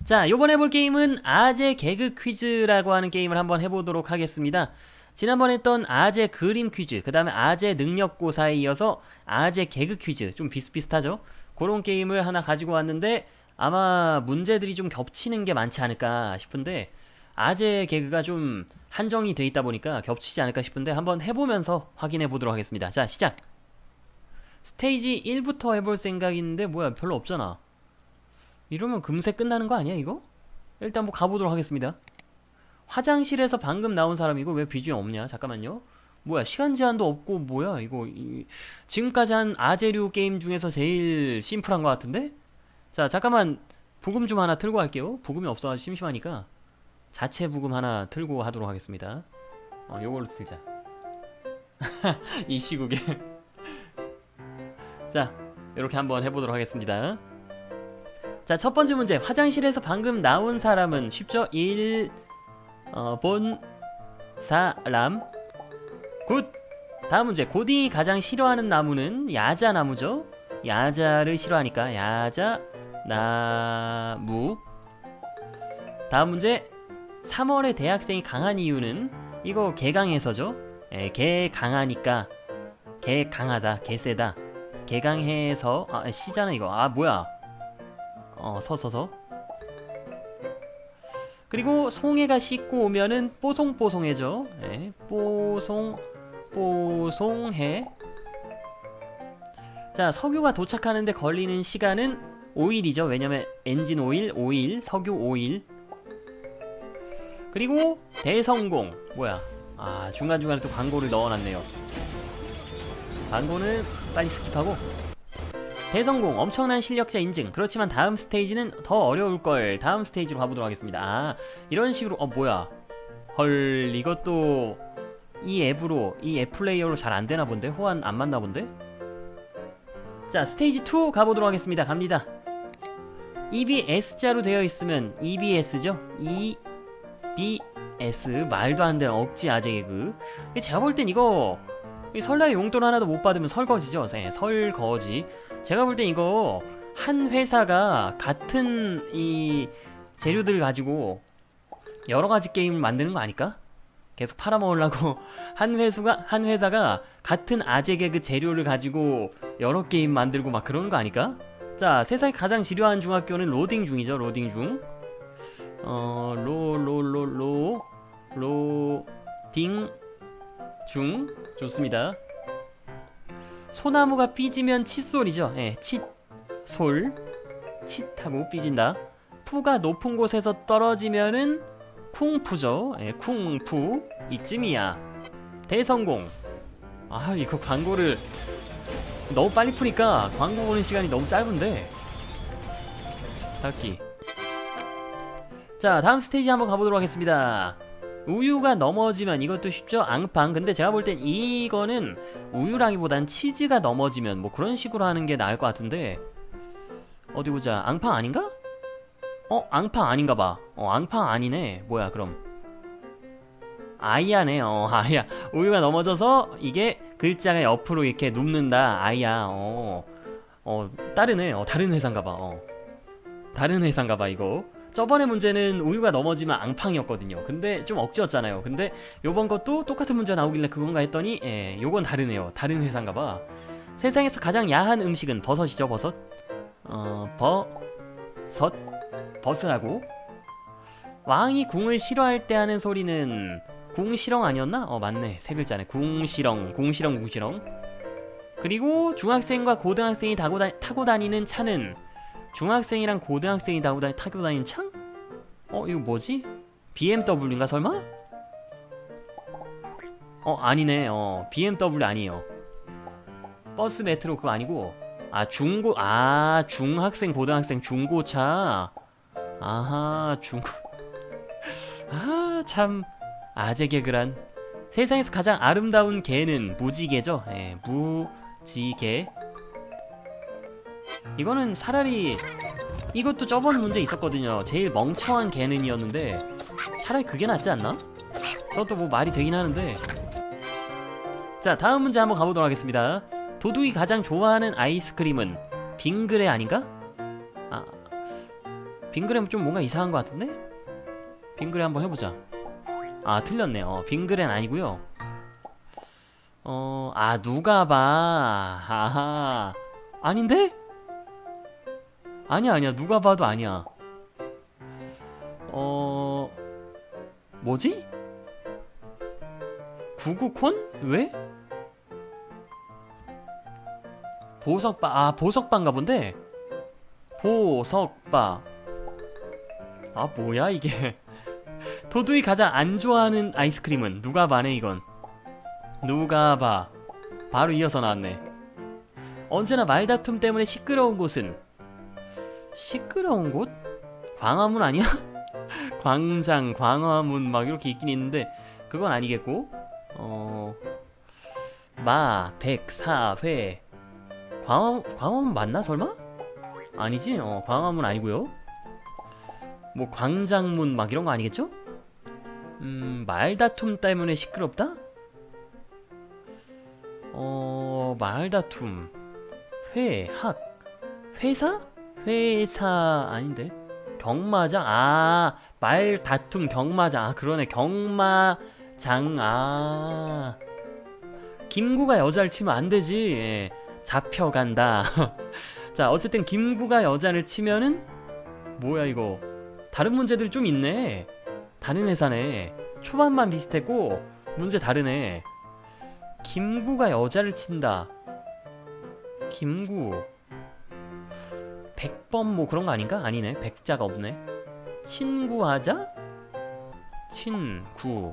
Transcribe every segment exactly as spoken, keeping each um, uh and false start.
자, 요번에 볼 게임은 아재 개그 퀴즈라고 하는 게임을 한번 해보도록 하겠습니다. 지난번에 했던 아재 그림 퀴즈, 그 다음에 아재 능력고사에 이어서 아재 개그 퀴즈, 좀 비슷비슷하죠? 그런 게임을 하나 가지고 왔는데 아마 문제들이 좀 겹치는 게 많지 않을까 싶은데, 아재 개그가 좀 한정이 돼 있다 보니까 겹치지 않을까 싶은데 한번 해보면서 확인해 보도록 하겠습니다. 자, 시작! 스테이지 일부터 해볼 생각인데 뭐야, 별로 없잖아. 이러면 금세 끝나는 거 아니야 이거? 일단 뭐 가보도록 하겠습니다. 화장실에서 방금 나온 사람이고 왜 비주얼 없냐? 잠깐만요. 뭐야, 시간 제한도 없고 뭐야 이거. 이, 지금까지 한 아재류 게임 중에서 제일 심플한 것 같은데? 자, 잠깐만 부금 좀 하나 틀고 할게요. 부금이 없어가지고 심심하니까 자체 부금 하나 틀고 하도록 하겠습니다. 어, 요걸로 틀자. 이 시국에. 자, 이렇게 한번 해보도록 하겠습니다. 자, 첫 번째 문제. 화장실에서 방금 나온 사람은 쉽죠? 일 어, 본 사람. 굿! 다음 문제. 고딩이 가장 싫어하는 나무는 야자나무죠? 야자를 싫어하니까 야자 나무. 다음 문제. 삼월에 대학생이 강한 이유는, 이거 개강해서죠? 예, 개 강하니까. 개 강하다, 개 세다. 개강해서. 아, 시잖아 이거. 아, 뭐야. 어, 서서서. 그리고 송해가 씻고 오면은 뽀송뽀송해져. 예, 뽀송 뽀송해. 자, 석유가 도착하는데 걸리는 시간은 오 일이죠 왜냐면 엔진 오일 오 일, 석유 오 일. 그리고 대성공. 뭐야, 아, 중간중간에 또 광고를 넣어놨네요. 광고는 빨리 스킵하고. 대성공, 엄청난 실력자 인증. 그렇지만 다음 스테이지는 더 어려울걸. 다음 스테이지로 가보도록 하겠습니다. 아, 이런 식으로. 어, 뭐야, 헐, 이것도 이 앱으로, 이 앱 플레이어로 잘 안되나 본데? 호환 안 맞나 본데? 자, 스테이지 투 가보도록 하겠습니다. 갑니다. 입이 S자로 되어 있으면 이비에스죠? 이비에스. 말도 안 되는 억지 아재 개그. 제가 볼 땐 이거 설날에 용돈 하나도 못 받으면 설거지죠? 네, 설거지. 제가 볼 땐 이거 한 회사가 같은 이 재료들을 가지고 여러가지 게임을 만드는 거 아닐까? 계속 팔아먹으려고 한 회수가, 한 회사가 같은 아재 개그 재료를 가지고 여러 게임 만들고 막 그러는 거 아닐까? 자, 세상에 가장 지루한 중학교는 로딩 중이죠. 로딩 중. 어, 로, 로, 로, 로, 로딩 중. 좋습니다. 소나무가 삐지면 칫솔이죠. 예, 칫솔. 칫하고 삐진다. 푸가 높은 곳에서 떨어지면은 쿵푸죠. 예, 쿵푸. 이쯤이야. 대성공. 아, 이거 광고를 너무 빨리 푸니까 광고 보는 시간이 너무 짧은데. 닫기. 자, 다음 스테이지 한번 가보도록 하겠습니다. 우유가 넘어지면, 이것도 쉽죠? 앙팡. 근데 제가 볼 땐 이거는 우유라기보단 치즈가 넘어지면 뭐 그런 식으로 하는 게 나을 것 같은데. 어디 보자. 앙팡 아닌가? 어? 앙팡 아닌가봐. 어, 앙팡 아니네. 뭐야 그럼. 아이야네. 어, 아이야. 우유가 넘어져서 이게 글자가 옆으로 이렇게 눕는다. 아이야. 어, 어, 다르네. 어, 다른 회사인가봐. 어, 다른 회사인가봐 이거. 저번에 문제는 우유가 넘어지면 앙팡이었거든요. 근데 좀 억지였잖아요. 근데 요번 것도 똑같은 문제가 나오길래 그건가 했더니, 예, 요건 다르네요. 다른 회사인가봐. 세상에서 가장 야한 음식은 버섯이죠. 버섯. 어, 버섯. 버섯라고. 왕이 궁을 싫어할 때 하는 소리는 궁시렁 아니었나? 어, 맞네. 세 글자네. 궁시렁. 궁시렁 궁시렁. 그리고 중학생과 고등학생이 타고, 다, 타고 다니는 차는, 중학생이랑 고등학생이 타고, 다, 타고 다니는 차? 어, 이거 뭐지? 비엠더블유인가 설마? 어, 아니네. 어, 비엠더블유 아니에요. 버스 메트로 그거 아니고. 아, 중고. 아, 중학생 고등학생 중고차. 아하, 중고. 아, 참 아재 개그란. 세상에서 가장 아름다운 개는 무지개죠. 예, 무지개. 이거는 차라리, 이것도 저번 문제 있었거든요. 제일 멍청한 개는 이었는데 차라리 그게 낫지 않나? 저도 뭐 말이 되긴 하는데. 자, 다음 문제 한번 가보도록 하겠습니다. 도둑이 가장 좋아하는 아이스크림은 빙그레 아닌가? 아, 빙그레는 좀 뭔가 이상한 것 같은데? 빙그레 한번 해보자. 아 틀렸네. 어 빙그레는 아니고요. 어... 아 누가 봐. 아하. 아닌데? 아니야 아니야 누가 봐도 아니야. 어... 뭐지? 구구콘? 왜? 보석바. 아 보석바인가 본데? 보석바. 아 뭐야 이게. 도둑이 가장 안 좋아하는 아이스크림은 누가 봐네 이건. 누가 봐. 바로 이어서 나왔네. 언제나 말다툼 때문에 시끄러운 곳은. 시끄러운 곳? 광화문 아니야? 광장, 광화문 막 이렇게 있긴 있는데 그건 아니겠고. 어... 마, 백, 사, 회. 광화, 광화문 맞나 설마? 아니지? 어, 광화문 아니고요. 뭐 광장문 막 이런 거 아니겠죠? 음, 말다툼 때문에 시끄럽다? 어, 말다툼. 회, 학. 회사? 회사 아닌데? 경마장? 아, 말다툼 경마장. 아, 그러네. 경마장. 아. 김구가 여자를 치면 안 되지. 예. 잡혀간다. 자, 어쨌든 김구가 여자를 치면은 뭐야 이거. 다른 문제들이 좀 있네. 다른 회사네. 초반만 비슷했고 문제 다르네. 김구가 여자를 친다. 김구 백번 뭐 그런 거 아닌가? 아니네. 백자가 없네. 친구하자? 친구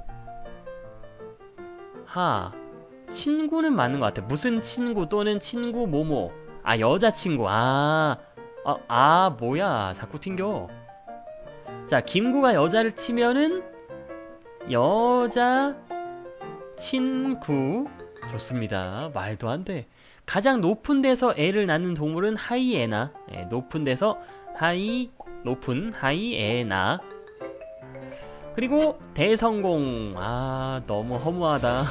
하 친구는 맞는 것 같아. 무슨 친구 또는 친구 뭐뭐. 아 여자친구. 아, 아, 아 뭐야 자꾸 튕겨. 자 김구가 여자를 치면은 여자 친구. 좋습니다. 말도 안 돼. 가장 높은 데서 애를 낳는 동물은 하이에나. 예, 높은 데서 하이 높은 하이에나. 그리고 대성공. 아 너무 허무하다.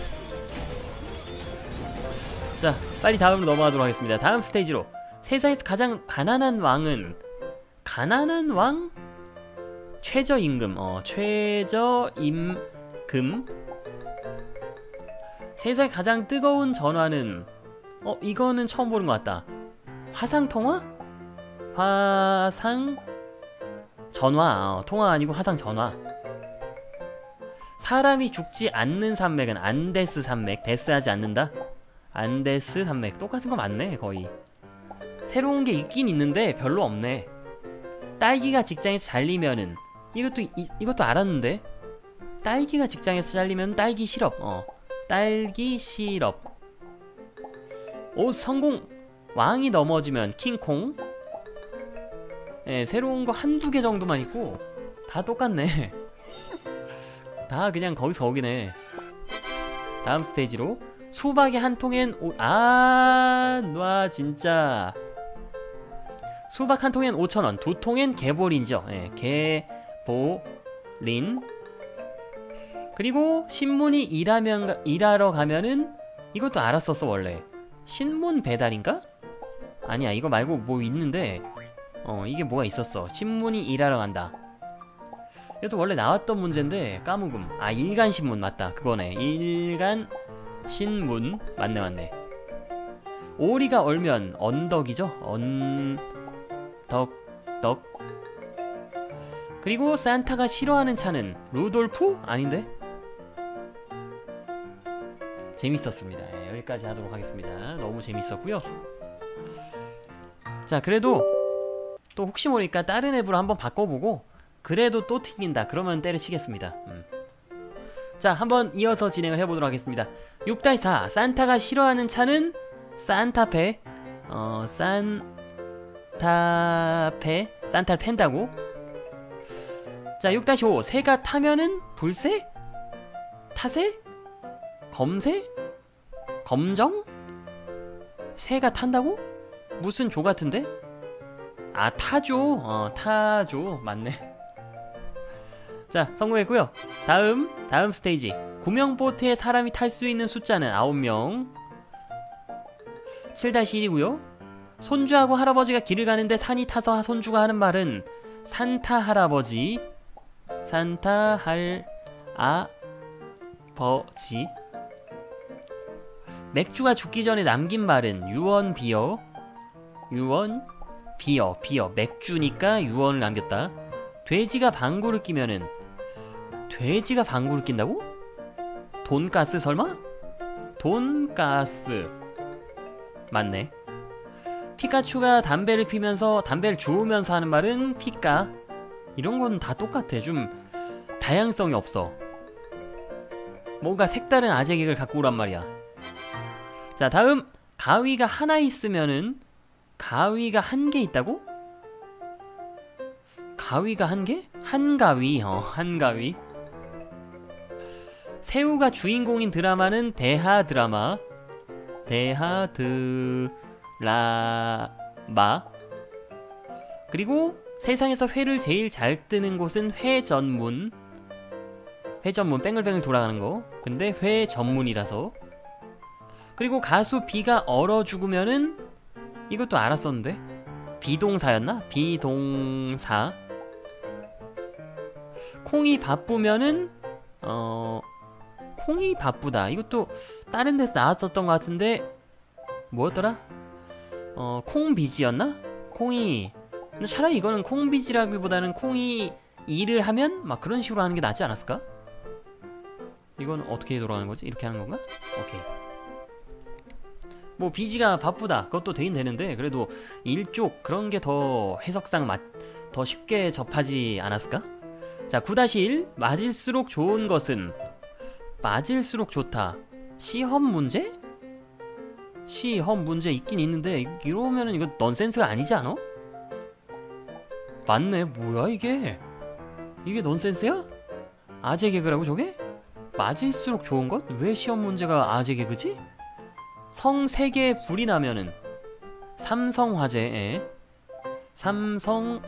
자 빨리 다음으로 넘어가도록 하겠습니다. 다음 스테이지로. 세상에서 가장 가난한 왕은. 가난한 왕? 최저임금. 어 최저임금. 세상에 가장 뜨거운 전화는. 어 이거는 처음 보는 것 같다. 화상통화? 화상 전화. 어, 통화 아니고 화상 전화. 사람이 죽지 않는 산맥은 안데스 산맥. 데스하지 않는다. 안데스 산맥. 똑같은 거 맞네 거의. 새로운 게 있긴 있는데 별로 없네. 딸기가 직장에서 잘리면은. 이것도 이, 이것도 알았는데. 딸기가 직장에서 잘리면 딸기 시럽. 어 딸기 시럽. 오 성공. 왕이 넘어지면 킹콩. 예, 새로운 거 한두 개 정도만 있고 다 똑같네. 다 그냥 거기서 거기네. 다음 스테이지로. 수박의 한 통엔 오... 아, 와 진짜. 수박 한 통엔 오천 원, 두 통엔 개보린이죠. 예, 개보린. 그리고 신문이 일하면 일하러 가면은. 이것도 알았었어 원래. 신문 배달인가? 아니야 이거 말고 뭐 있는데. 어 이게 뭐가 있었어. 신문이 일하러 간다. 이것도 원래 나왔던 문제인데 까먹음. 아 일간신문 맞다 그거네. 일간신문 맞네 맞네. 오리가 얼면 언덕이죠. 언덕 덕. 그리고 산타가 싫어하는 차는 루돌프? 아닌데? 재밌었습니다. 예, 여기까지 하도록 하겠습니다. 너무 재밌었고요. 자 그래도 또 혹시 모르니까 다른 앱으로 한번 바꿔보고 그래도 또 튕긴다 그러면 때려치겠습니다. 음. 자 한번 이어서 진행을 해보도록 하겠습니다. 육 다시 사. 산타가 싫어하는 차는 산타페. 어 산타페. 산타를 팬다고. 자 육 다시 오. 새가 타면은 불새? 타새? 검새? 검정? 새가 탄다고? 무슨 조 같은데? 아 타조. 어 타조 맞네. 자 성공했고요. 다음 다음 스테이지. 구명 보트에 사람이 탈 수 있는 숫자는 아홉 명. 칠 다시 일이고요 손주하고 할아버지가 길을 가는데 산이 타서 손주가 하는 말은. 산타 할아버지. 산타 할아버지. 맥주가 죽기 전에 남긴 말은 유언 비어. 유언 비어. 비어. 맥주니까 유언을 남겼다. 돼지가 방구를 끼면은, 돼지가 방구를 낀다고? 돈가스 설마? 돈가스. 맞네. 피카츄가 담배를 피면서, 담배를 주우면서 하는 말은 피까. 이런 건 다 똑같아. 좀 다양성이 없어. 뭔가 색다른 아재 개그를 갖고 오란 말이야. 자, 다음. 가위가 하나 있으면은, 가위가 한 개 있다고? 가위가 한 개? 한가위. 어, 한가위. 새우가 주인공인 드라마는 대하 드라마. 대하 드라마. 그리고 세상에서 회를 제일 잘 뜨는 곳은 회 전문. 회 전문, 뱅글뱅글 돌아가는 거. 근데 회 전문이라서. 그리고 가수 비가 얼어 죽으면은, 이것도 알았었는데, 비동사였나? 비동사. 콩이 바쁘면은, 어... 콩이 바쁘다. 이것도 다른 데서 나왔었던 것 같은데, 뭐였더라? 어... 콩비지였나? 콩이... 근데 차라리 이거는 콩비지라기보다는 콩이 일을 하면 막 그런 식으로 하는 게 낫지 않았을까? 이건 어떻게 돌아가는 거지? 이렇게 하는 건가? 오케이. 뭐 비지가 바쁘다, 그것도 되긴 되는데, 그래도 일쪽 그런 게 더 해석상 맞, 더 쉽게 접하지 않았을까? 자, 구 일. 맞을수록 좋은 것은, 맞을수록 좋다. 시험 문제? 시험 문제 있긴 있는데, 이러면은 이거 넌센스가 아니지 않아? 맞네. 뭐야 이게? 이게 넌센스야? 아재 개그라고 저게? 맞을수록 좋은 것? 왜 시험 문제가 아재 개그지? 성 세 개에 불이 나면은, 삼성화재에, 삼성화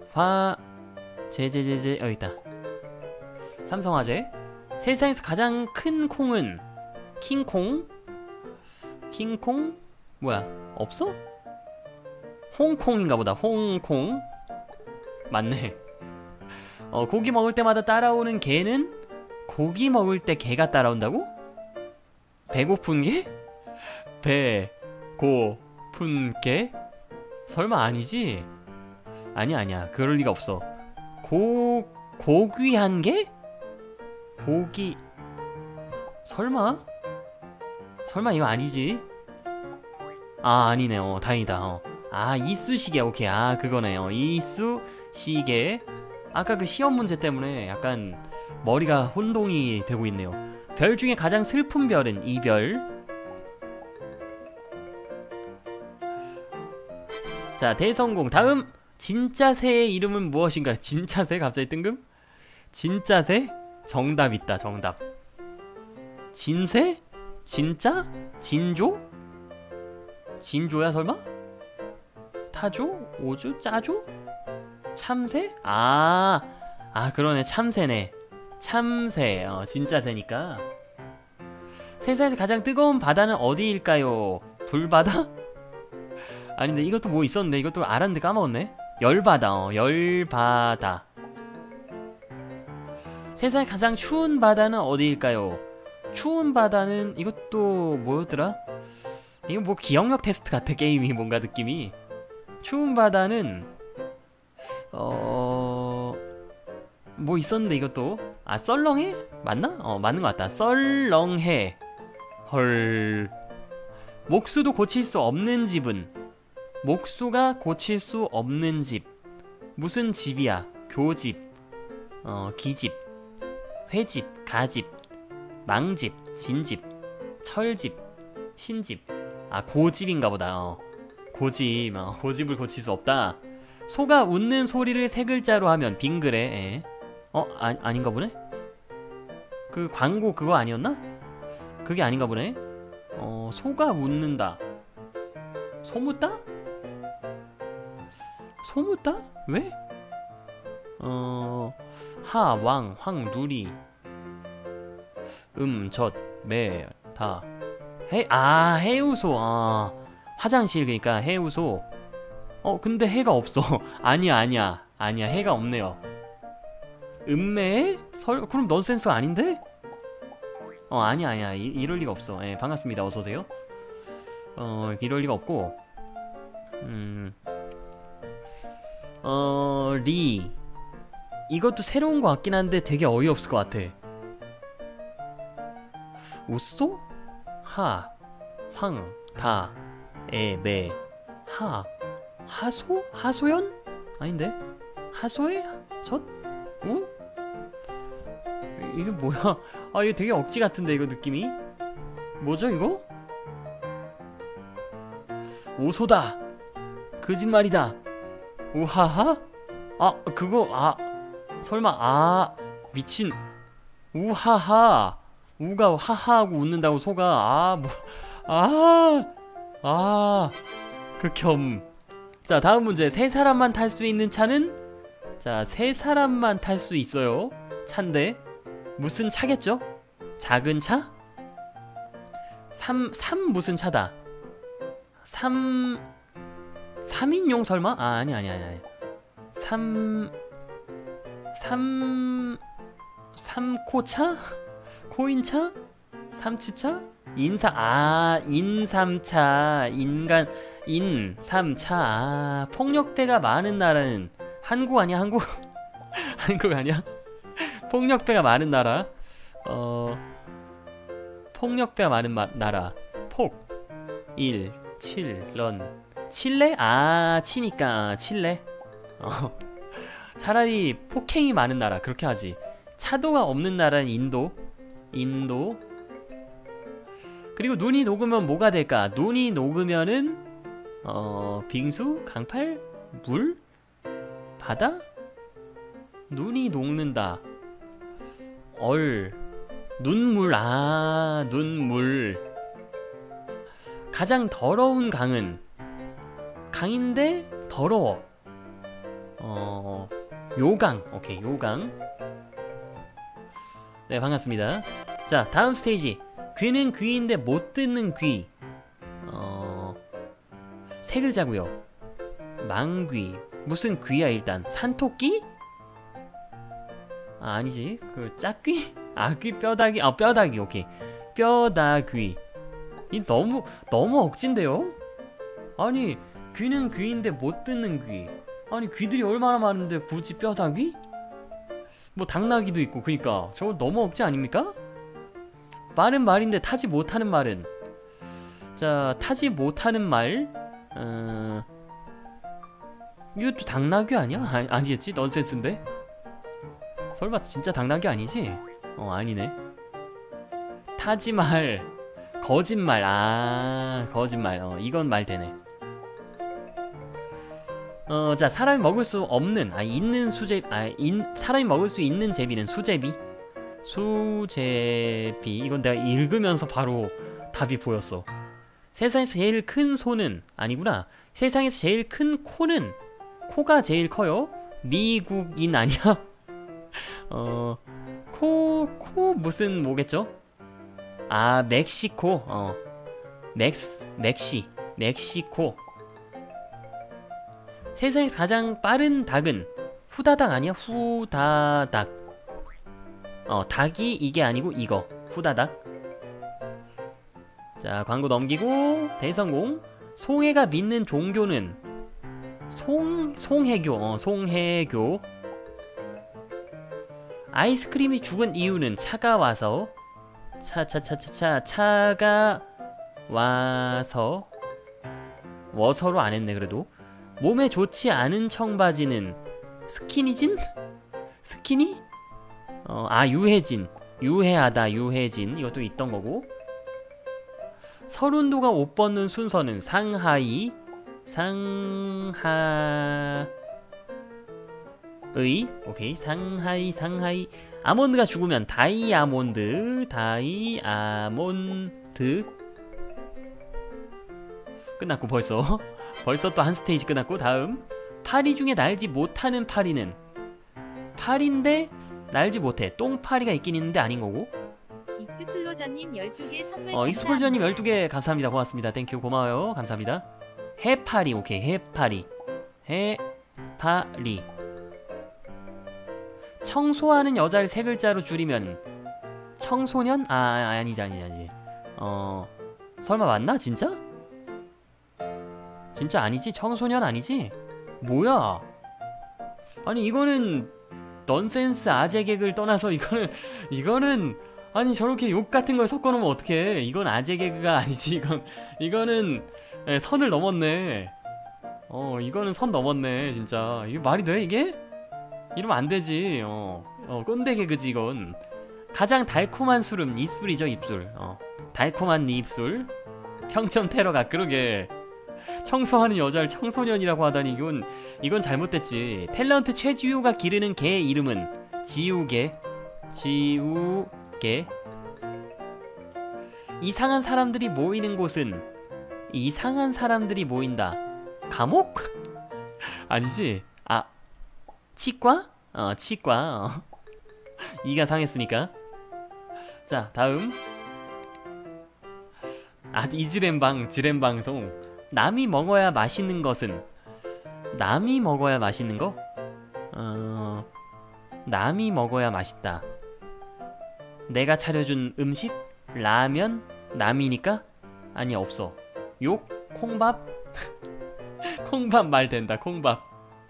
제제제제 여기 있다. 삼성화재. 세상에서 가장 큰 콩은 킹콩. 킹콩? 뭐야, 없어? 홍콩인가 보다. 홍콩. 맞네. 어, 고기 먹을 때마다 따라오는 개는, 고기 먹을 때 개가 따라온다고? 배고픈 개? 배고픈 개? 설마 아니지? 아니야 아니야, 그럴 리가 없어. 고... 고귀한 개? 고기... 설마? 설마 이거 아니지? 아, 아니네. 어, 다행이다. 어. 아, 이쑤시개. 오케이. 아, 그거네요. 이쑤시개. 아까 그 시험 문제 때문에 약간 머리가 혼동이 되고 있네요. 별 중에 가장 슬픈 별은 이별. 자, 대성공. 다음. 진짜 새의 이름은 무엇인가? 진짜 새? 갑자기 뜬금? 진짜 새? 정답 있다. 정답. 진새? 진짜? 진조? 진조야 설마? 타조? 오조? 짜조? 참새? 아, 아 그러네. 참새네. 참새. 어, 진짜 새니까. 세상에서 가장 뜨거운 바다는 어디일까요? 불바다? 아닌데, 이것도 뭐 있었는데, 이것도 알았는데 까먹었네. 열바다. 어, 열바다. 세상에 가장 추운 바다는 어디일까요? 추운 바다는, 이것도 뭐였더라? 이거 뭐 기억력 테스트 같아. 게임이 뭔가 느낌이. 추운 바다는 어... 뭐 있었는데, 이것도. 아, 썰렁해? 맞나? 어, 맞는 것 같다. 썰렁해. 헐. 목수도 고칠 수 없는 집은, 목수가 고칠 수 없는 집. 무슨 집이야? 교집, 어, 기집, 회집, 가집, 망집, 진집, 철집, 신집. 아, 고집인가 보다. 어. 고집. 어, 고집을 고칠 수 없다. 소가 웃는 소리를 세 글자로 하면 빙그레. 에. 어? 아, 아닌가 보네? 그 광고 그거 아니었나? 그게 아닌가 보네? 어, 소가 웃는다. 소묻다? 소묻다? 왜? 어... 하, 왕, 황, 누리, 음, 젖, 매, 다. 해, 아, 해우소. 아, 화장실. 그니까 해우소. 어, 근데 해가 없어. 아니야 아니야. 아니야, 해가 없네요. 음매? 설 그럼 넌센스 아닌데? 어 아니야 아니야 이, 이럴 리가 없어. 예, 반갑습니다. 어서오세요. 어 이럴 리가 없고 음 어 리 이것도 새로운 거 같긴 한데 되게 어이없을 것 같아. 우쏘? 하 황 다 에 매 하 하소? 하소연? 아닌데? 하소에? 젖? 우? 이게 뭐야? 아 이거 되게 억지 같은데 이거 느낌이? 뭐죠 이거? 오소다! 거짓말이다! 우하하? 아 그거 아 설마 아 미친 우하하 우가 하하하고 웃는다고 소가 아 뭐 아 아 극혐. 자 다음 문제. 세 사람만 탈 수 있는 차는? 자 세 사람만 탈 수 있어요 차인데 무슨 차겠죠? 작은 차? 삼, 삼 무슨 차다? 삼... 삼인용 설마? 아 아니 아니 아니 아니 삼... 삼... 삼코차? 코인차? 삼치차? 인사... 아 인삼차 인간... 인삼차 아 폭력배가 많은 나라는 한국 아니야 한국? 한국 아니야? 폭력배가 많은 나라 어... 폭력배가 많은 마, 나라 폭 일, 칠, 런 칠레? 아 치니까 칠레 어. 차라리 폭행이 많은 나라 그렇게 하지. 차도가 없는 나라는 인도 인도 그리고 눈이 녹으면 뭐가 될까? 눈이 녹으면은 어... 빙수? 강팔? 물? 바다? 눈이 녹는다 얼 눈물 아 눈물 가장 더러운 강은 강인데 더러워 어 요강 오케이 요강 네 반갑습니다. 자 다음 스테이지 귀는 귀인데 못 듣는 귀 어 세 글자고요. 망귀 무슨 귀야 일단 산토끼? 아 아니지 그 짝귀? 아귀 뼈다귀 아 뼈다귀 오케이 뼈다귀 이 너무 너무 억진데요? 아니 귀는 귀인데 못 듣는 귀 아니 귀들이 얼마나 많은데 굳이 뼈다귀? 뭐 당나귀도 있고 그니까 저거 너무 억지 아닙니까? 말은 말인데 타지 못하는 말은 자 타지 못하는 말 어... 이것도 당나귀 아니야? 아, 아니겠지? 넌센스인데? 설마 진짜 당나귀 아니지? 어 아니네. 타지말 거짓말 아 거짓말 어 이건 말 되네. 어 자 사람이 먹을 수 없는 아 있는 수제 아 인, 사람이 먹을 수 있는 제비는 수제비 수제비 이건 내가 읽으면서 바로 답이 보였어. 세상에서 제일 큰 소는 아니구나. 세상에서 제일 큰 코는 코가 제일 커요. 미국인 아니야? 어 코 코 무슨 뭐겠죠? 아 멕시코 어 멕스 멕시 멕시코. 세상에서 가장 빠른 닭은 후다닥 아니야? 후다닥 어 닭이 이게 아니고 이거 후다닥. 자 광고 넘기고 대성공. 송해가 믿는 종교는 송 송해교 어 송해교. 아이스크림이 죽은 이유는 차가 와서 차차차차차 차가 와서 워서로 안 했네 그래도. 몸에 좋지 않은 청바지는 스키니진? 스키니? 어, 아 유해진 유해하다 유해진 이것도 있던 거고. 서른도가 옷 벗는 순서는 상하이 상하의 오케이 상하이 상하이. 아몬드가 죽으면 다이아몬드 다이아몬드. 끝났고 벌써 벌써 또 한 스테이지 끝났고 다음 파리 중에 날지 못하는 파리는 파리인데 날지 못해. 똥파리가 있긴 있는데 아닌 거고. 익스플로저님 열두 개 선물 어 익스플로저님 열두 개 감사합니다. 고맙습니다. 땡큐 고마워요. 감사합니다. 해파리 오케이 해파리 해파리 청소하는 여자를 세 글자로 줄이면 청소년? 아, 아니지 아니지 아니지. 어 설마 맞나 진짜? 진짜 아니지? 청소년 아니지? 뭐야? 아니 이거는 넌센스 아재 개그를 떠나서 이거는 이거는 아니 저렇게 욕 같은 걸 섞어 놓으면 어떡해. 이건 아재 개그가 아니지. 이건 이거는 예, 선을 넘었네. 어 이거는 선 넘었네 진짜. 이게 말이 돼 이게? 이러면 안 되지. 어, 어 꼰대 개그지 이건. 가장 달콤한 술은 입술이죠 입술. 어 달콤한 네 입술. 평점 테러가 그러게. 청소하는 여자를 청소년이라고 하다니 이건 이건 잘못됐지. 탤런트 최지우가 기르는 개 이름은 지우개. 지우개. 이상한 사람들이 모이는 곳은 이상한 사람들이 모인다. 감옥? 아니지. 아 치과? 어 치과. 어. 이가 상했으니까. 자 다음. 아 이지렘방 지렘방송. 남이 먹어야 맛있는 것은 남이 먹어야 맛있는 거? 어... 남이 먹어야 맛있다. 내가 차려준 음식? 라면? 남이니까? 아니 없어. 욕? 콩밥? 콩밥 말 된다. 콩밥.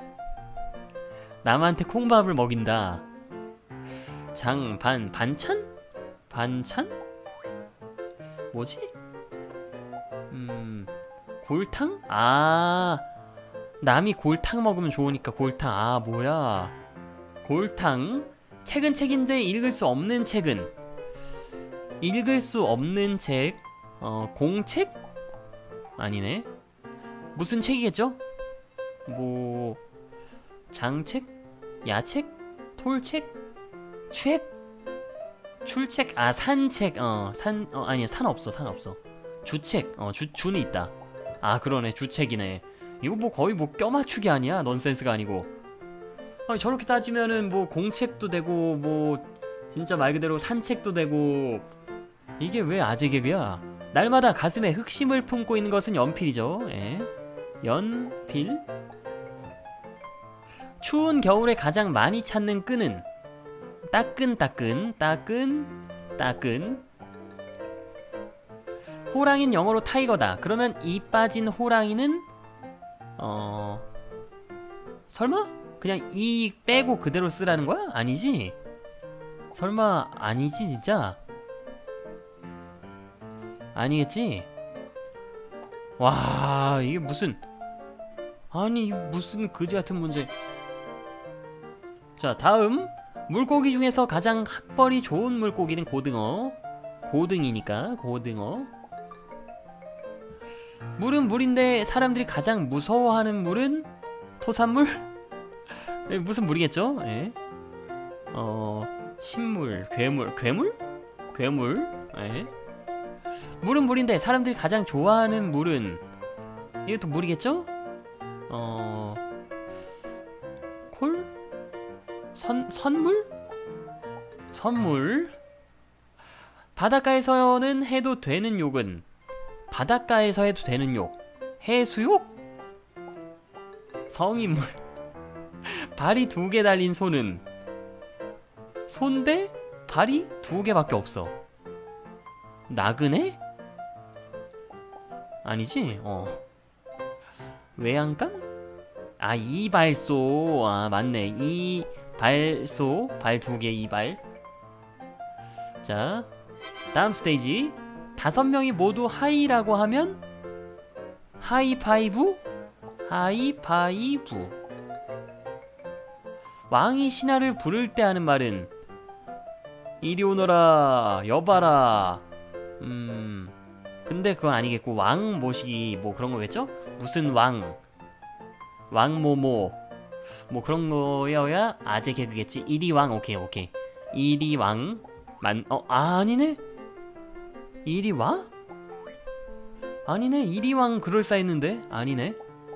남한테 콩밥을 먹인다. 장, 반, 반찬? 반찬? 뭐지? 음... 골탕? 아 남이 골탕 먹으면 좋으니까 골탕. 아 뭐야 골탕. 책은 책인데 읽을 수 없는 책은 읽을 수 없는 책. 어 공책? 아니네. 무슨 책이겠죠? 뭐 장책? 야책? 톨책? 책? 출책? 아 산책. 어 산 어 아니야 산 없어 산 없어. 주책. 어 주 주는 있다. 아 그러네 주책이네. 이거 뭐 거의 뭐 껴맞추기 아니야? 넌센스가 아니고. 아니 저렇게 따지면은 뭐 공책도 되고 뭐 진짜 말 그대로 산책도 되고. 이게 왜 아재 개그야? 날마다 가슴에 흑심을 품고 있는 것은 연필이죠. 예. 연필. 추운 겨울에 가장 많이 찾는 끈은 따끈따끈 따끈 따끈. 호랑이는 영어로 타이거다. 그러면 이 빠진 호랑이는 어 설마? 그냥 이 빼고 그대로 쓰라는 거야? 아니지? 설마 아니지 진짜? 아니겠지? 와 이게 무슨 아니 무슨 그지같은 문제. 자 다음. 물고기 중에서 가장 학벌이 좋은 물고기는 고등어. 고등이니까 고등어. 물은 물인데 사람들이 가장 무서워하는 물은 토산물? 무슨 물이겠죠? 예. 어 신물, 괴물, 괴물? 괴물? 예. 물은 물인데 사람들이 가장 좋아하는 물은 이것도 물이겠죠? 어 콜? 선 선물? 선물? 바닷가에서는 해도 되는 욕은 바닷가에서 해도 되는 욕. 해수욕? 성인물. 발이 두 개 달린 소는 손대 발이 두 개밖에 없어. 나그네? 아니지? 어. 외양간? 아 이발소. 아 맞네. 이발소. 발 두 개 이발. 자 다음 스테이지. 다섯 명이 모두 하이라고 하면 하이파이브? 하이파이브. 왕이 신하를 부를 때 하는 말은 이리 오너라 여봐라. 음 근데 그건 아니겠고 왕 모시기 뭐 그런 거겠죠? 무슨 왕 왕모모 뭐 그런 거여야 아재 개그겠지. 이리 왕. 오케이 오케이. 이리 왕 만 어 아니네. 이리 와? 아니네. 이리 왕 그럴싸했는데 아니네.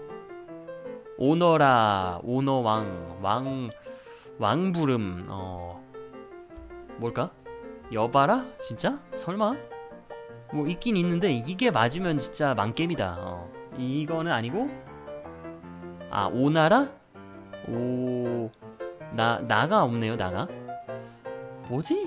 오너라 오너왕 왕 왕부름. 어 뭘까? 여봐라? 진짜? 설마? 뭐 있긴 있는데 이게 맞으면 진짜 망겜이다. 어 이거는 아니고. 아 오나라? 오 나 나가 없네요. 나가 뭐지?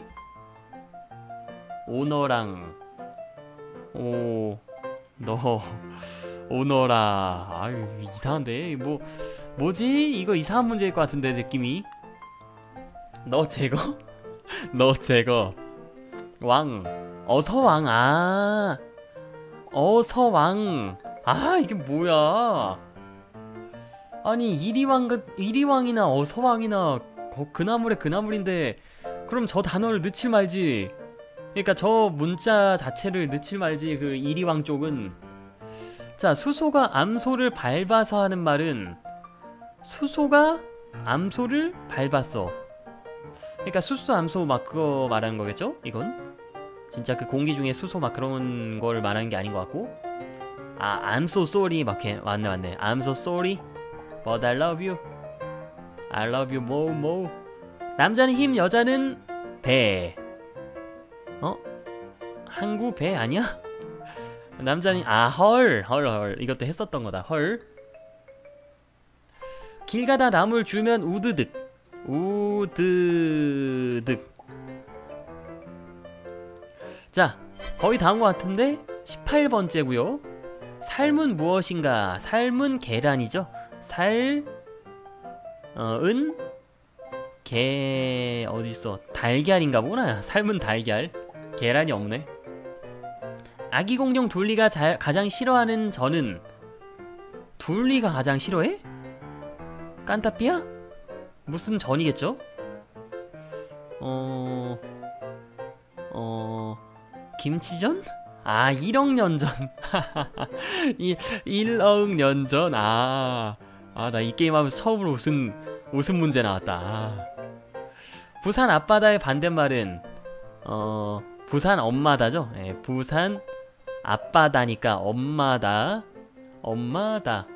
오너랑 오 너 오너라. 아유 이상한데 뭐 뭐지? 이거 이상한 문제일 것 같은데 느낌이. 너 제거? 너 제거. 왕 어서왕. 아 어서왕. 아 이게 뭐야? 아니 이리왕 이리왕이나 어서왕이나 거, 그나물에 그나물인데 그럼 저 단어를 넣지 말지. 그러니까 저 문자 자체를 넣지 말지. 그 이리왕 쪽은. 자 수소가 암소를 밟아서 하는 말은 수소가 암소를 밟았어. 그러니까 수소 암소 막 그거 말하는 거겠죠? 이건 진짜 그 공기 중에 수소 막 그런 걸 말하는 게 아닌 것 같고. 아 I'm so sorry 막 해. 맞네 맞네 I'm so sorry but I love you I love you more more. 남자는 힘 여자는 배. 어? 항구 배 아니야? 남자는 아 헐 헐 헐 이것도 했었던 거다. 헐. 길 가다 나물 주면 우드득 우드득. 자 거의 다 온 것 같은데 십팔 번째고요. 삶은 무엇인가? 삶은 계란이죠. 살 어, 은 개 어딨어? 달걀인가 보구나. 삶은 달걀. 계란이 없네. 아기 공룡 둘리가 자, 가장 싫어하는 저는. 둘리가 가장 싫어해? 깐타피아? 무슨 전이겠죠? 어... 어... 김치전? 아 일억 년 전. 이 일억 년 전. 아... 아 나 이 게임 하면서 처음으로 웃은 웃음 문제 나왔다. 아. 부산 앞바다의 반대말은 어... 부산 엄마다죠? 예, 부산 앞바다니까 엄마다. 엄마다.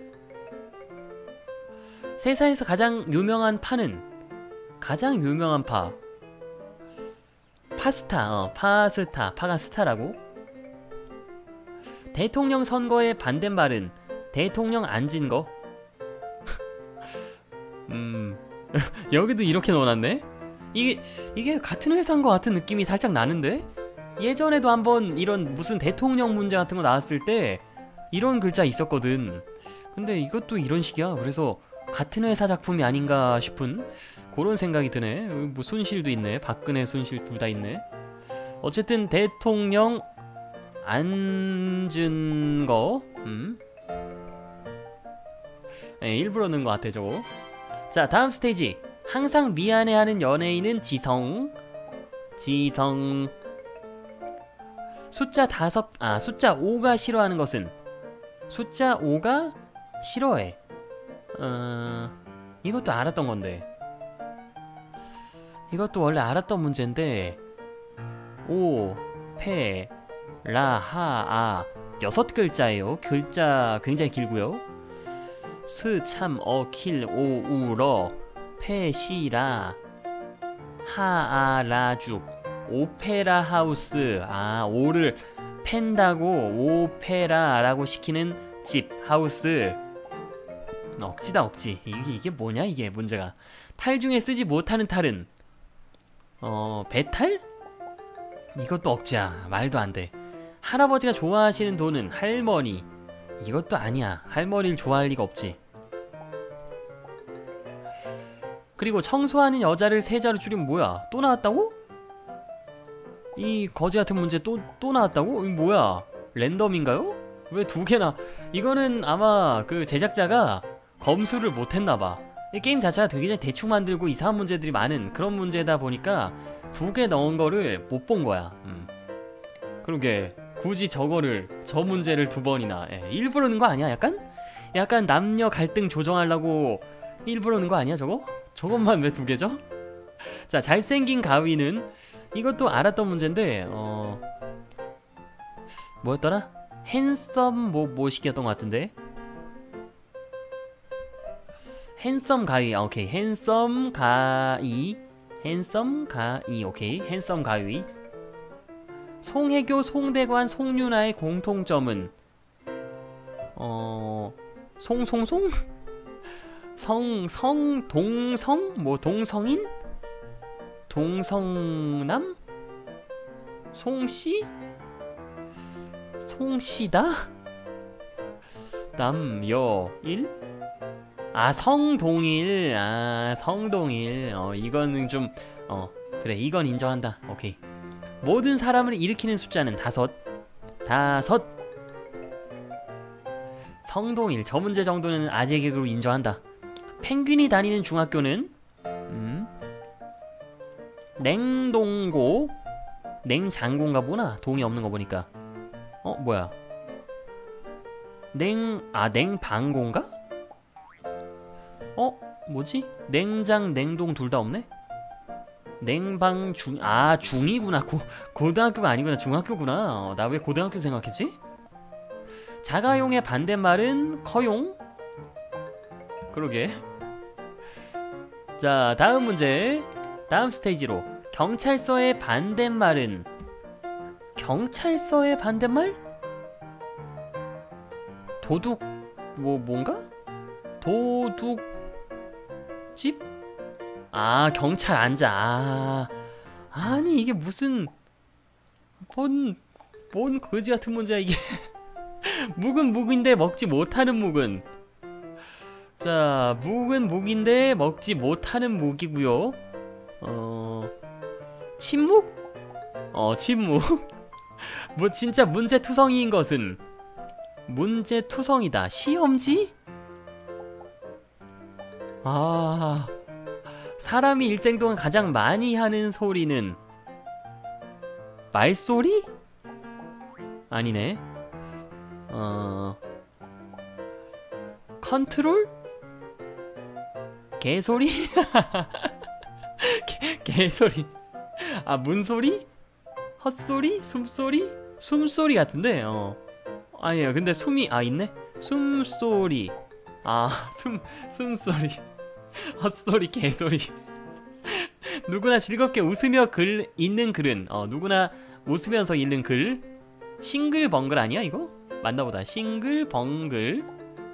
세상에서 가장 유명한 파는 가장 유명한 파 파스타. 어, 파스타. 파가 스타라고. 대통령 선거의 반대말은 대통령 앉은 거. 음 여기도 이렇게 넣어놨네. 이게 이게 같은 회사인 것 같은 느낌이 살짝 나는데. 예전에도 한번 이런 무슨 대통령 문제 같은 거 나왔을 때 이런 글자 있었거든. 근데 이것도 이런 식이야. 그래서 같은 회사 작품이 아닌가 싶은 그런 생각이 드네. 뭐 손실도 있네. 박근혜 손실 둘 다 있네. 어쨌든 대통령 앉은 거. 음. 네, 일부러 넣은 것 같아 저거. 자 다음 스테이지. 항상 미안해하는 연예인은 지성. 지성. 숫자 다섯. 아 숫자 오가 싫어하는 것은 숫자 오가 싫어해. 어... 이것도 알았던 건데. 이것도 원래 알았던 문제인데. 오, 페, 라, 하, 아 여섯 글자예요. 글자 굉장히 길고요. 스, 참, 어, 킬, 오, 우, 러, 페, 시, 라, 하, 아, 라, 죽. 오페라 하우스. 아 오를 팬다고 오페라라고 시키는 집 하우스. 억지다 억지. 이게, 이게 뭐냐 이게 문제가. 탈 중에 쓰지 못하는 탈은 어 배탈? 이것도 억지야. 말도 안돼. 할아버지가 좋아하시는 돈은 할머니. 이것도 아니야. 할머니를 좋아할 리가 없지. 그리고 청소하는 여자를 세자로 줄이면 뭐야? 또 나왔다고? 이 거지 같은 문제 또, 또 나왔다고? 이거 뭐야? 랜덤인가요? 왜 두 개나? 이거는 아마 그 제작자가 검수를 못했나봐. 이 게임 자체가 되게 대충 만들고 이상한 문제들이 많은 그런 문제다 보니까 두 개 넣은 거를 못 본 거야. 음. 그러게 굳이 저거를 저 문제를 두 번이나. 예, 일부러 넣은 거 아니야? 약간? 약간 남녀 갈등 조정하려고 일부러 넣은 거 아니야 저거? 저것만 왜 두 개죠? 자 잘생긴 가위는 이것도 알았던 문제인데 어... 뭐였더라? 핸섬 뭐, 뭐 시켰던 것 같은데? 핸섬 가위. 아, 오케이. 핸섬 가위. 핸섬 가위. 오케이. 핸섬 가위. 송혜교, 송대관, 송윤아의 공통점은 어... 송송송? 성, 성, 동성? 뭐 동성인? 동성남? 송씨? 송씨다? 남여일? 아 성동일. 아 성동일. 어 이거는 좀 어 그래 이건 인정한다. 오케이. 모든 사람을 일으키는 숫자는 다섯. 다섯. 성동일. 저 문제 정도는 아재 개그로 인정한다. 펭귄이 다니는 중학교는 음, 냉동고. 냉장고인가 보나? 동이 없는 거 보니까. 어 뭐야? 냉... 아 냉방고인가? 어? 뭐지? 냉장, 냉동 둘 다 없네? 냉방 중... 아 중이구나. 고, 고등학교가 아니구나. 중학교구나. 어, 나 왜 고등학교 생각했지? 자가용의 반대말은 커용? 그러게. 자 다음 문제. 다음 스테이지로. 경찰서의 반대말은 경찰서의 반대말? 도둑 뭐 뭔가? 도둑집? 아 경찰 앉아. 아, 아니 이게 무슨 뭔, 뭔 거지 같은 문제야 이게. 묵은 묵인데 먹지 못하는 묵은. 자 묵은 묵인데 먹지 못하는 묵이고요. 어... 침묵? 어 침묵. 뭐 진짜 문제투성이인 것은 문제투성이다. 시험지? 아 사람이 일생 동안 가장 많이 하는 소리는 말소리? 아니네. 어... 컨트롤? 개소리? 개, 개소리. 아 문소리? 헛소리? 숨소리? 숨소리 같은데. 어 아니에요. 근데 숨이 아 있네. 숨소리. 아 숨 숨소리. 헛소리 개소리. 누구나 즐겁게 웃으며 글 읽는 글은 어 누구나 웃으면서 읽는 글. 싱글벙글 아니야 이거? 맞나보다. 싱글벙글.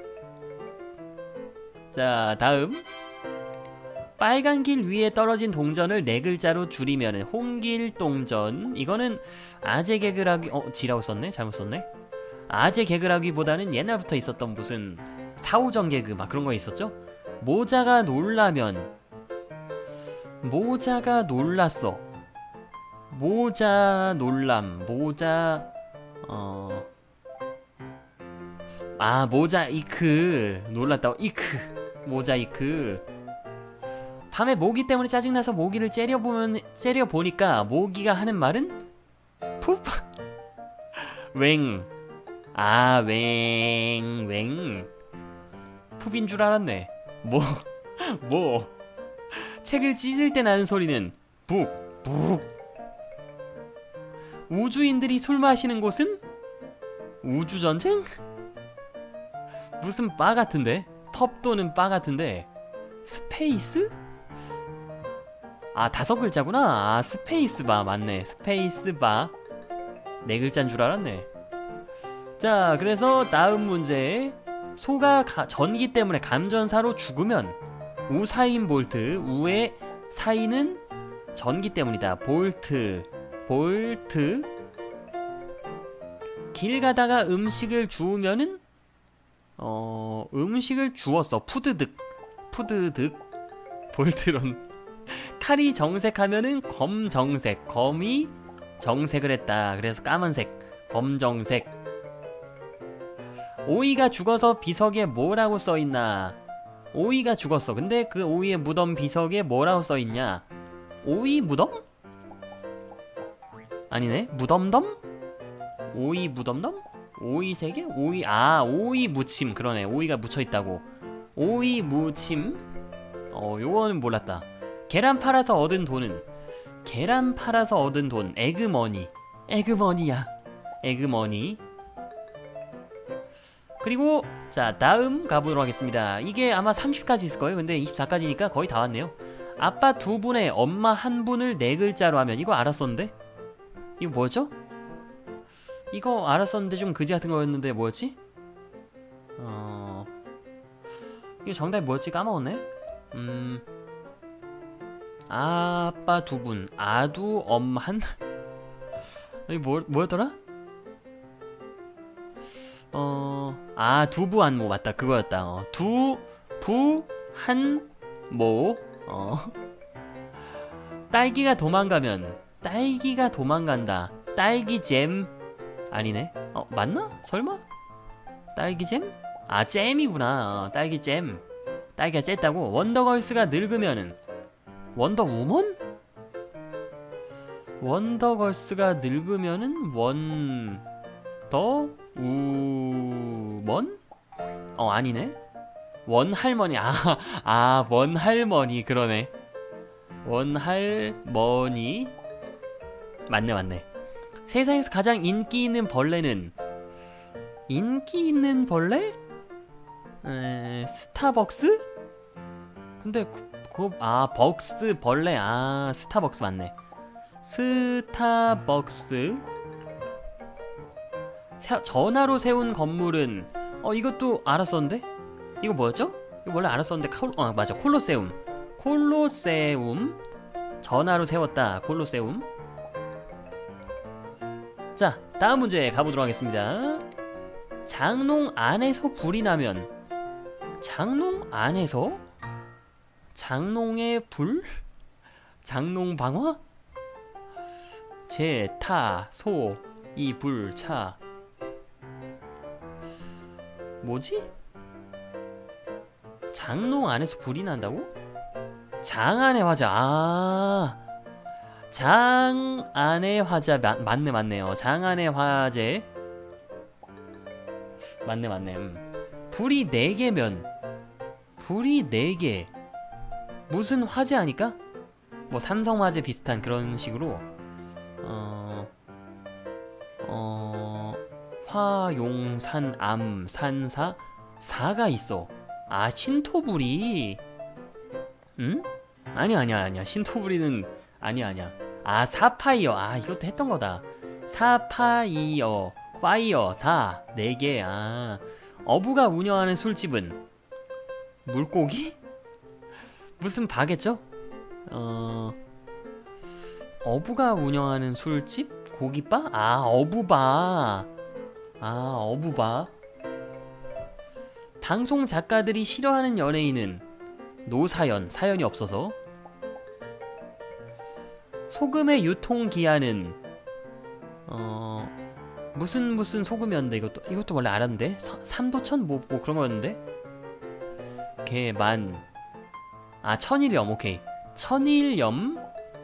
자 다음. 빨간 길 위에 떨어진 동전을 네 글자로 줄이면 홍길동전. 이거는 아재 개그라기 어 지라고 썼네. 잘못 썼네. 아재 개그라기보다는 옛날부터 있었던 무슨 사후정 개그 막 그런 거 있었죠. 모자가 놀라면 모자가 놀랐어. 모자 놀람. 모자 어 아 모자이크. 놀랐다고 이크. 모자이크. 밤에 모기 때문에 짜증나서 모기를 째려보면 째려보니까 모기가 하는 말은 푸. 웽. 아 웽. 웽. 푸인 줄 알았네. 뭐 뭐. 책을 찢을 때 나는 소리는 북. 북. 우주인들이 술 마시는 곳은 우주전쟁? 무슨 바 같은데? 펍 또는 바 같은데. 스페이스? 아 다섯 글자구나. 아 스페이스바 맞네. 스페이스바. 네 글자인 줄 알았네. 자 그래서 다음 문제. 소가 가, 전기 때문에 감전사로 죽으면 우사인 볼트. 우의 사인은 전기 때문이다. 볼트. 볼트. 길 가다가 음식을 주우면은 어 음식을 주웠어. 푸드득. 푸드득. 볼트론. 칼이 정색하면은 검정색. 검이 정색을 했다. 그래서 까만색. 검정색. 오이가 죽어서 비석에 뭐라고 써있나. 오이가 죽었어. 근데 그 오이의 무덤 비석에 뭐라고 써있냐. 오이 무덤? 아니네. 무덤덤? 오이 무덤덤? 오이 세개? 오이 아 오이 무침. 그러네. 오이가 묻혀있다고. 오이 무침. 어 요거는 몰랐다. 계란 팔아서 얻은 돈은 계란 팔아서 얻은 돈. 에그머니. 에그머니야. 에그머니. 그리고 자 다음 가보도록 하겠습니다. 이게 아마 삼십까지 있을 거예요. 근데 이십사까지니까 거의 다 왔네요. 아빠 두 분에 엄마 한 분을 네 글자로 하면. 이거 알았었는데? 이거 뭐였죠? 이거 알았었는데 좀 그지 같은 거였는데 뭐였지? 어... 이거 정답이 뭐였지? 까먹었네. 음 아빠 두 분, 아두 엄한 이게 뭐, 뭐였더라? 어... 아 두부 한모 맞다 그거였다. 어, 두, 부, 한, 모. 어. 딸기가 도망가면, 딸기가 도망간다. 딸기잼 아니네. 어 맞나? 설마? 딸기잼? 아 잼이구나. 어, 딸기잼. 딸기가 쨌다고. 원더걸스가 늙으면은 원더우먼? 원더걸스가 늙으면은 원더우먼? 어 아니네. 원할머니. 아, 아 원할머니 그러네. 원할머니. 맞네 맞네. 세상에서 가장 인기 있는 벌레는, 인기 있는 벌레? 에, 스타벅스? 근데 그, 그, 아 벅스 벌레. 아 스타벅스 맞네. 스타벅스. 세, 전화로 세운 건물은, 어 이것도 알았었는데? 이거 뭐였죠? 이거 원래 알았었는데. 콜, 어 맞아 콜로세움. 콜로세움. 전화로 세웠다. 콜로세움. 자 다음 문제 가보도록 하겠습니다. 장롱 안에서 불이 나면, 장롱 안에서? 장롱의 불? 장롱 방화? 제, 타, 소, 이, 불, 차. 뭐지? 장롱 안에서 불이 난다고? 장 안의 화자. 아, 장 안의 화자. 마, 맞네 맞네요. 장 안의 화재. 맞네 맞네. 음. 불이 네 개면, 불이 네 개. 무슨 화재 아닐까? 뭐 삼성 화재 비슷한 그런 식으로. 어, 어, 화용산, 암, 산사, 사가 있어. 아 신토부리. 응? 아니야 아니야 아니야. 신토부리는 아니야 아니야. 아 사파이어. 아 이것도 했던 거다. 사파이어, 파이어, 사, 네 개. 아 어부가 운영하는 술집은 물고기? 무슨 바겠죠? 어... 어부가 운영하는 술집? 고기바? 아 어부바. 아 어부바. 방송 작가들이 싫어하는 연예인은 노사연. 사연이 없어서. 소금의 유통기한은 어... 무슨 무슨 소금이었는데. 이것도 이것도 원래 알았는데. 서, 삼도천 뭐, 뭐 그런 거였는데. 개만. 아 천일염. 오케이 천일염.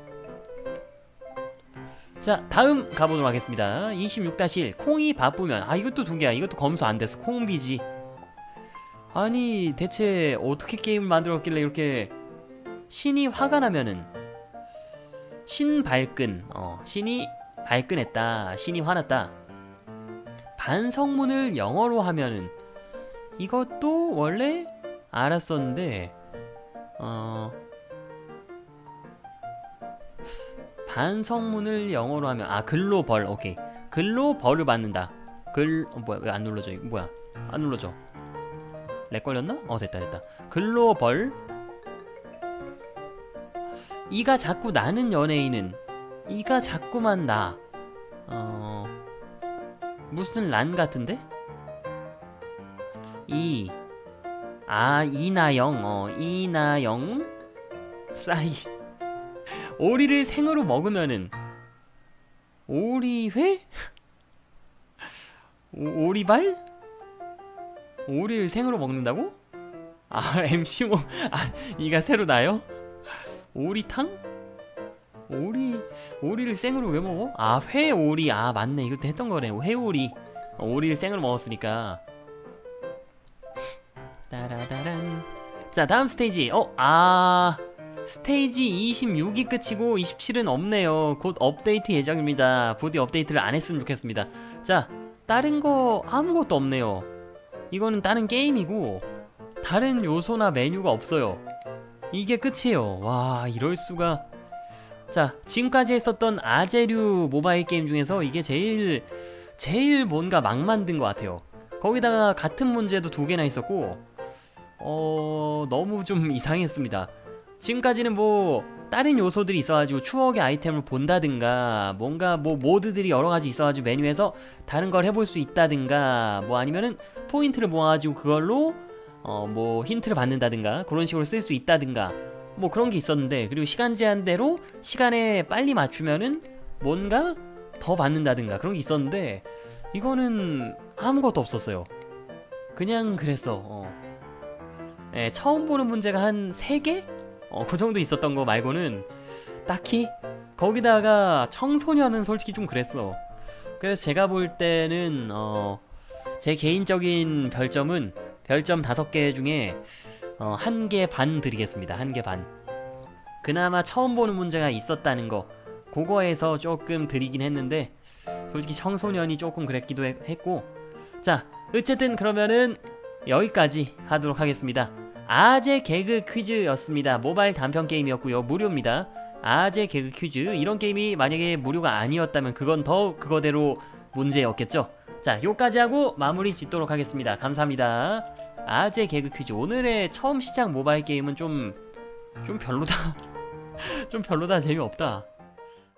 자 다음 가보도록 하겠습니다. 이십육 일 콩이 바쁘면. 아 이것도 두 개야. 이것도 검수 안 됐어. 콩비지. 아니 대체 어떻게 게임을 만들었길래 이렇게. 신이 화가 나면은 신발끈. 어 신이 발끈했다. 신이 화났다. 반성문을 영어로 하면은. 이것도 원래 알았었는데. 어 반성문을 영어로 하면. 아 글로벌. 오케이 글로벌을 받는다. 글 어, 뭐야 왜 안 눌러져. 이거 뭐야 안 눌러져. 렉 걸렸나? 어 됐다 됐다. 글로벌. 이가 자꾸 나는 연예인은. 이가 자꾸만 나. 어 무슨 란 같은데? 이. 아 이나영. 어 이나영. 싸이. 오리를 생으로 먹으면은. 오리회? 오, 오리발? 오리를 생으로 먹는다고? 아 엠씨 모. 아 이가 새로 나요? 오리탕? 오리. 오리를 생으로 왜 먹어? 아 회오리. 아 맞네 이것도 했던 거네. 회오리. 어, 오리를 생으로 먹었으니까. 따라다란. 자 다음 스테이지. 어 아 스테이지 이십육이 끝이고 이십칠은 없네요. 곧 업데이트 예정입니다. 부디 업데이트를 안 했으면 좋겠습니다. 자 다른 거 아무것도 없네요. 이거는 다른 게임이고 다른 요소나 메뉴가 없어요. 이게 끝이에요. 와 이럴수가. 자 지금까지 했었던 아재류 모바일 게임 중에서 이게 제일 제일 뭔가 막 만든 것 같아요. 거기다가 같은 문제도 두 개나 있었고. 어 너무 좀 이상했습니다. 지금까지는 뭐 다른 요소들이 있어가지고 추억의 아이템을 본다든가 뭔가 뭐 모드들이 여러가지 있어가지고 메뉴에서 다른 걸 해볼 수 있다든가 뭐 아니면은 포인트를 모아가지고 그걸로 어 뭐 힌트를 받는다든가 그런 식으로 쓸 수 있다든가 뭐 그런 게 있었는데, 그리고 시간 제한대로 시간에 빨리 맞추면은 뭔가 더 받는다든가 그런 게 있었는데 이거는 아무것도 없었어요. 그냥 그랬어. 어. 예, 처음 보는 문제가 한 세 개? 어, 그 정도 있었던 거 말고는 딱히, 거기다가 청소년은 솔직히 좀 그랬어. 그래서 제가 볼 때는 어, 제 개인적인 별점은 별점 다섯 개 중에 어, 한 개 반 드리겠습니다. 한 개 반. 그나마 처음 보는 문제가 있었다는 거, 그거에서 조금 드리긴 했는데 솔직히 청소년이 조금 그랬기도 해- 했고. 자, 어쨌든 그러면은 여기까지 하도록 하겠습니다. 아재 개그 퀴즈였습니다. 모바일 단편 게임이었고요. 무료입니다. 아재 개그 퀴즈. 이런 게임이 만약에 무료가 아니었다면 그건 더 그거대로 문제였겠죠. 자, 요까지 하고 마무리 짓도록 하겠습니다. 감사합니다. 아재 개그 퀴즈. 오늘의 처음 시작 모바일 게임은 좀 좀 별로다. 좀 별로다. 재미없다.